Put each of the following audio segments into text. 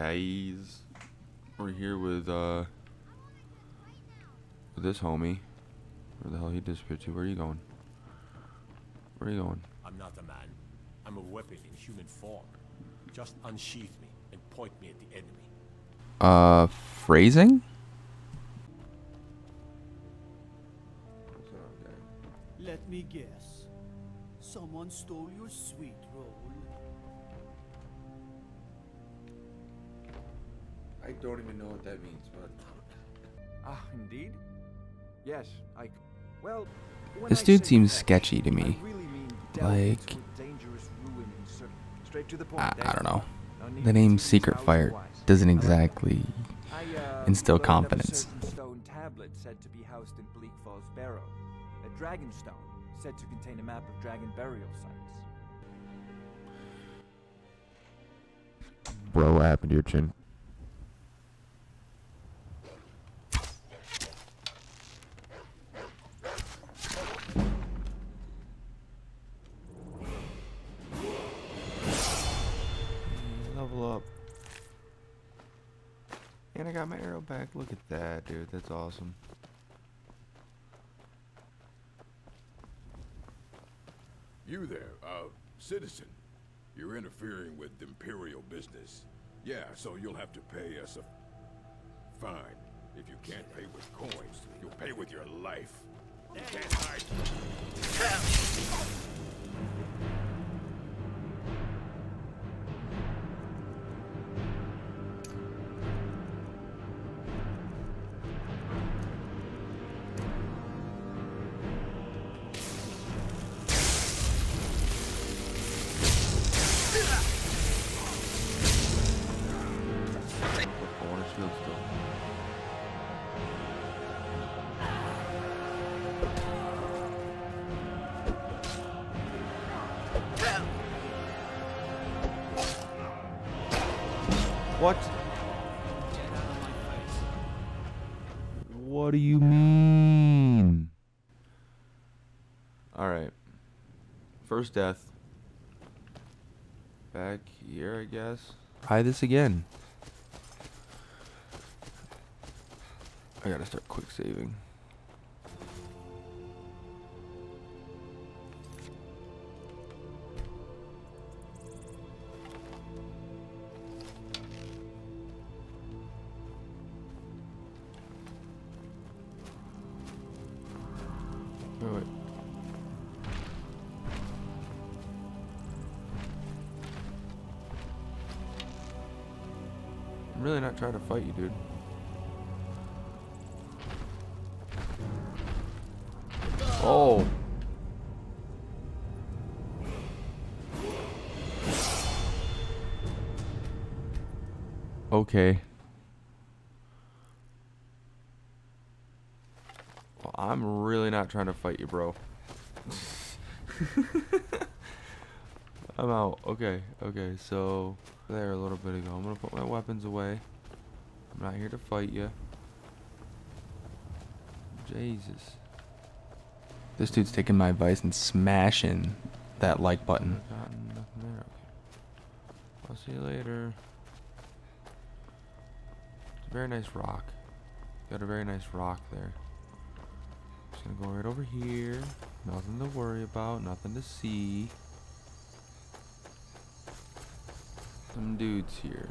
guys? We're here with this homie. Where the hell he disappeared to? Where are you going? Where are you going? I'm not a man. I'm a weapon in human form. Just unsheath me and point me at the enemy. Phrasing? Let me guess. Someone stole your sweet roll. I don't even know what that means, but... Ah, indeed? Yes, well... This dude seems sketchy to me. Like... I don't know. The name Secret Fire doesn't exactly instill confidence. Stone tablet said to be housed in Bleak Falls Barrow. A dragon stone said to contain a map of dragon burial sites. Bro, what happened to your chin? Level up. And I got my arrow back. Look at that, dude. That's awesome. You there, citizen. You're interfering with Imperial business. Yeah, so you'll have to pay us a fine. If you can't pay with coins, you'll pay with your life. You can't hide. What? What do you mean? Alright. First death. Back here, I guess. Try this again. I gotta start quick saving. Wait. I'm really not trying to fight you, dude. Oh. Okay. Well, I'm really not trying to fight you, bro. I'm out. Okay, so there a little bit ago. I'm gonna put my weapons away. I'm not here to fight you. Jesus. This dude's taking my advice and smashing that like button. Nothing there. Okay. I'll see you later. It's a very nice rock. Got a very nice rock there. Just gonna go right over here. Nothing to worry about. Nothing to see. Some dudes here.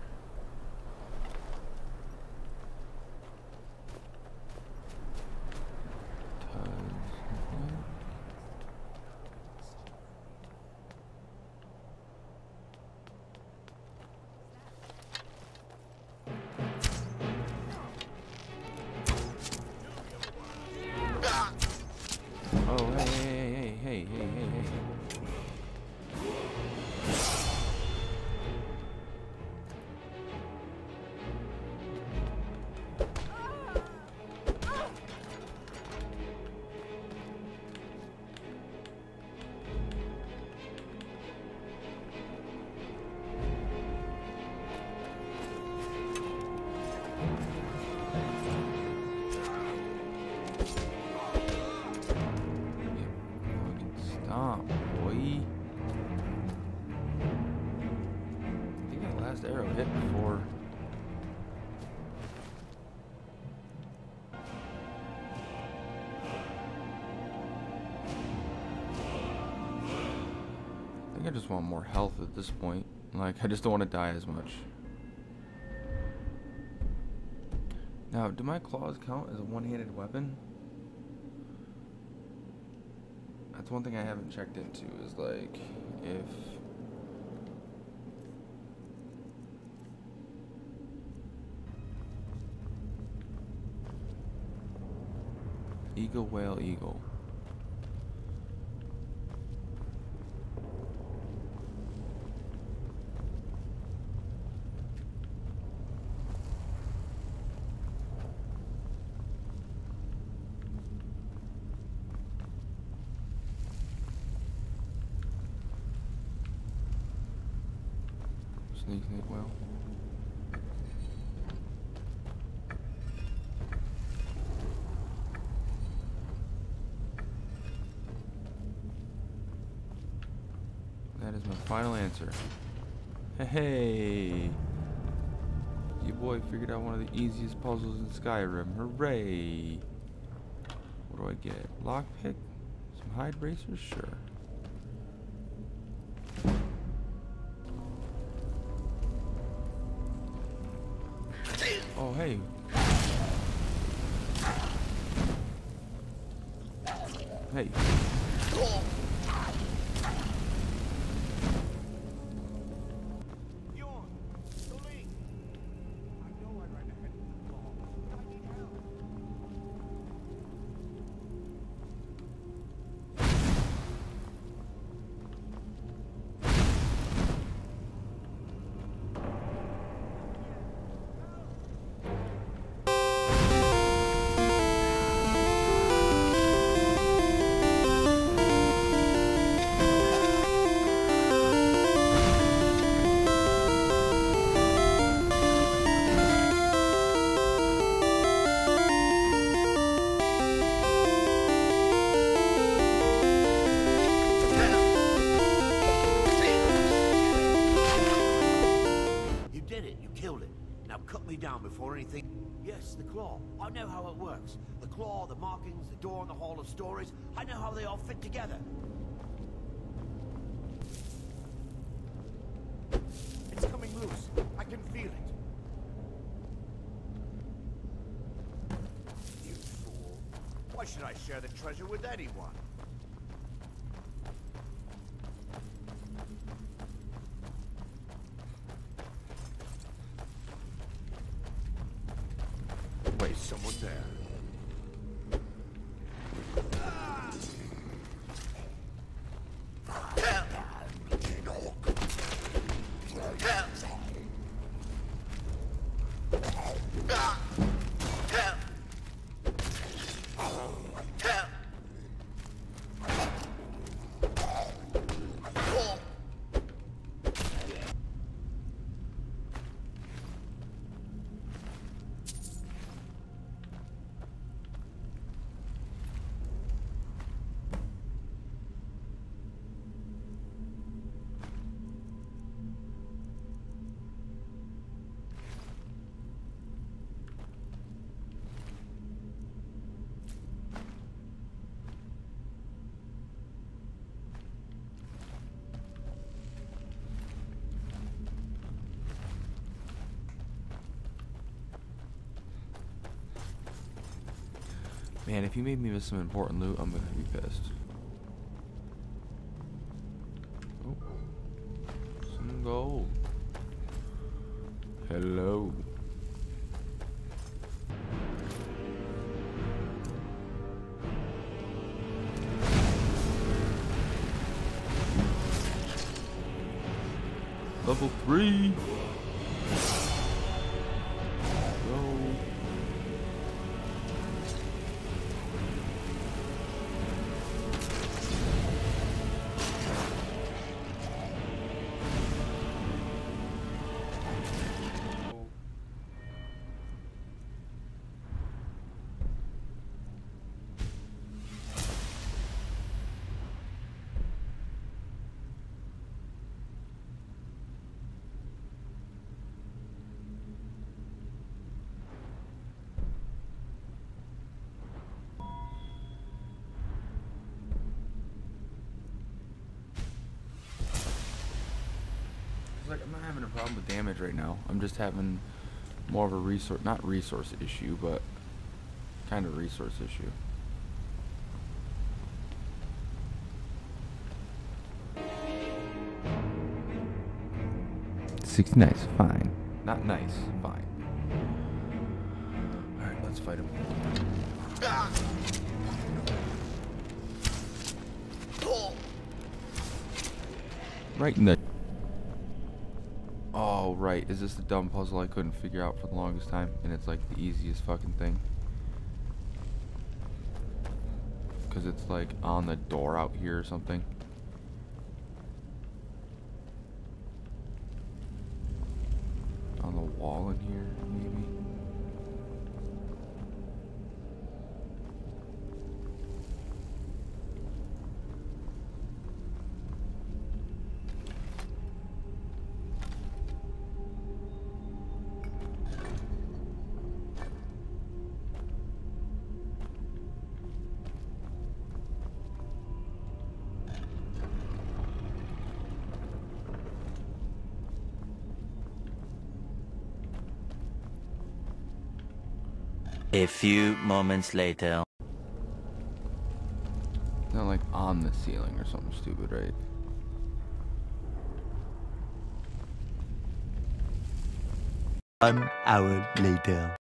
Oh, hey. Stop, boy. I think that last arrow hit before I just want more health at this point. Like, I just don't want to die as much. Now, do my claws count as a one-handed weapon? That's one thing I haven't checked into, is like, if... Eagle, whale, eagle. Snake, snake, whale. That is my final answer. Hey, your boy figured out one of the easiest puzzles in Skyrim. Hooray! What do I get? Lockpick? Some hide bracers? Sure. Oh, hey. Hey. Down before anything. Yes, the claw. I know how it works. The claw, the markings, the door in the Hall of Stories. I know how they all fit together. It's coming loose. I can feel it. You fool. Why should I share the treasure with anyone? Wait, someone there. Man, if you made me miss some important loot, I'm gonna be pissed. Oh, some gold. Hello. Level 3. Go. like, I'm not having a problem with damage right now. I'm just having more of a resource, not resource issue, but kind of resource issue. $60 nice, fine. Not nice, fine. Alright, let's fight him. Right in the... Oh, right. Is this the dumb puzzle I couldn't figure out for the longest time? And it's like the easiest fucking thing. Because it's like on the door out here or something. On the wall in here, maybe? A few moments later. It's not like on the ceiling or something stupid, right? One hour later.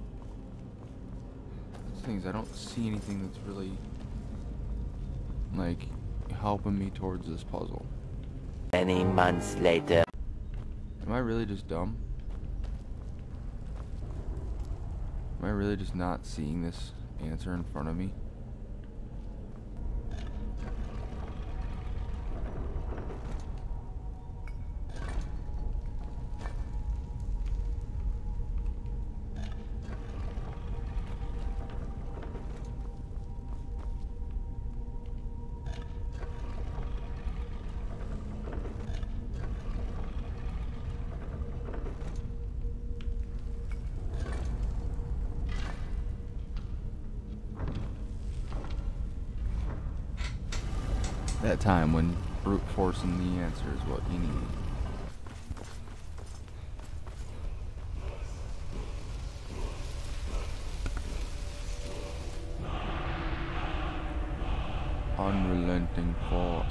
These things, I don't see anything that's really like helping me towards this puzzle. Many months later. Am I really just dumb? Am I really just not seeing this answer in front of me? That time when brute forcing the answer is what you need. Unrelenting force.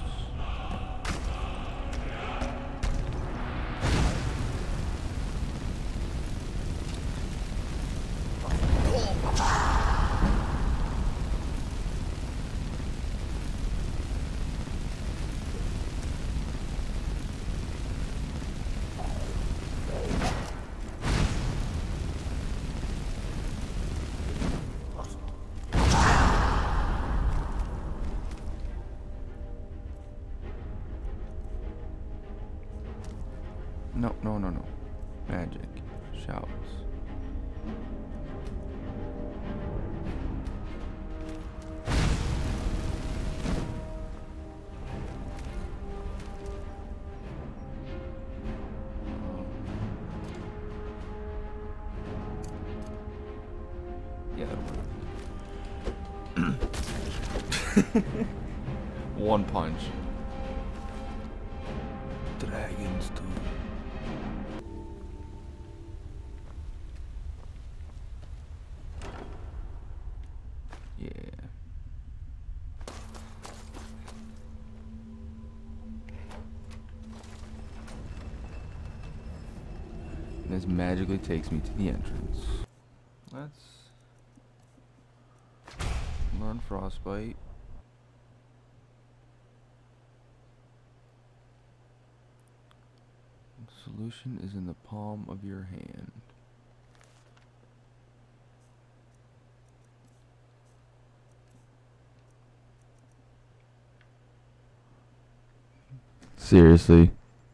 No, no, no, no. Magic. Shouts. Yeah, that'll work. One punch. Dragons too. Yeah. And this magically takes me to the entrance. Let's learn Frostbite. The solution is in the palm of your hand. Seriously.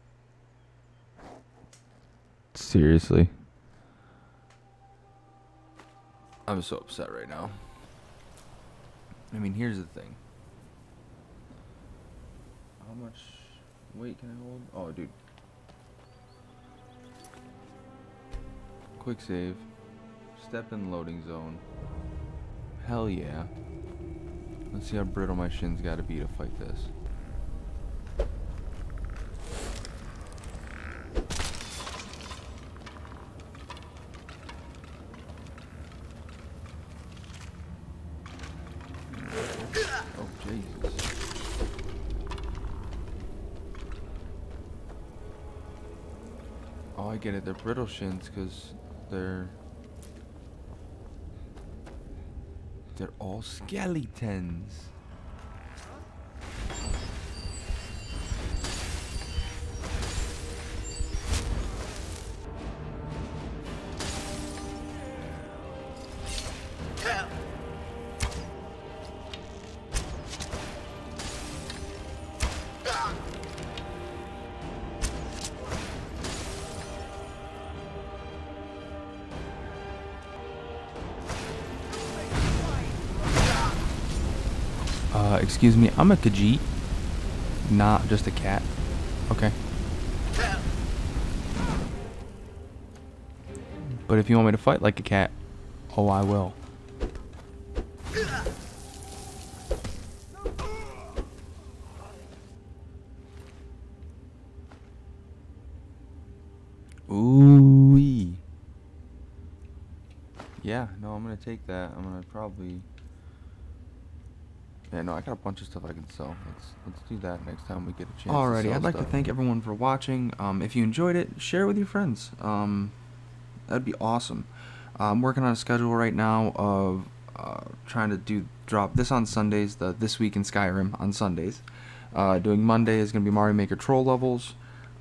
Seriously. I'm so upset right now. I mean, here's the thing. How much weight can I hold? Oh, dude. Quick save. Step in loading zone. Hell yeah. Let's see how brittle my shins gotta be to fight this. get it. They're brittle shins because they're all skeletons. Excuse me, I'm a Khajiit, not just a cat. Okay. But if you want me to fight like a cat, oh, I will. Ooh-wee. Yeah, no, I'm gonna take that. I'm gonna probably... Yeah, no, I got a bunch of stuff I can sell. Let's do that next time we get a chance. Alrighty, I'd like to thank everyone for watching. If you enjoyed it, share it with your friends. That'd be awesome. I'm working on a schedule right now of trying to drop this on Sundays, the This Week in Skyrim on Sundays. Doing Monday is gonna be Mario Maker troll levels.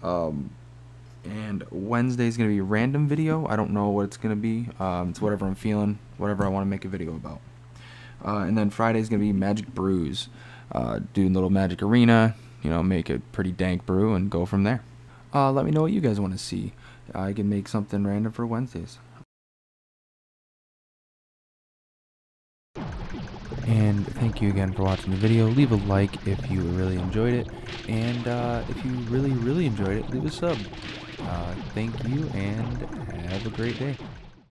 And Wednesday is gonna be a random video. I don't know what it's gonna be. It's whatever I'm feeling, whatever I want to make a video about. And then Friday is going to be Magic Brews. Do a little Magic Arena, you know, make a pretty dank brew and go from there. Let me know what you guys want to see. I can make something random for Wednesdays. And thank you again for watching the video. Leave a like if you really enjoyed it. And if you really enjoyed it, leave a sub. Thank you and have a great day.